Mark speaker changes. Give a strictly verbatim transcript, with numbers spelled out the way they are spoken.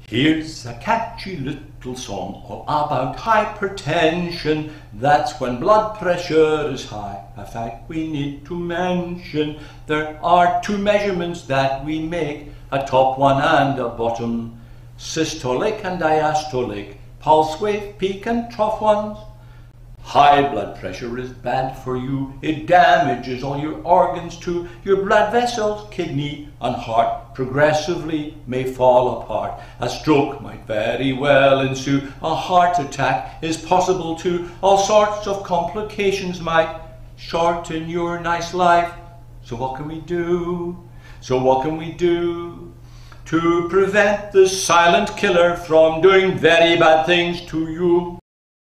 Speaker 1: Here's a catchy little song all about hypertension. That's when blood pressure is high. A fact we need to mention. There are two measurements that we make, a top one and a bottom. Systolic and diastolic, pulse wave, peak and trough ones. High blood pressure is bad for you. It damages all your organs too. Your blood vessels, kidney and heart progressively may fall apart. A stroke might very well ensue. A heart attack is possible too. All sorts of complications might shorten your nice life. So what can we do? So what can we do to prevent the silent killer from doing very bad things to you?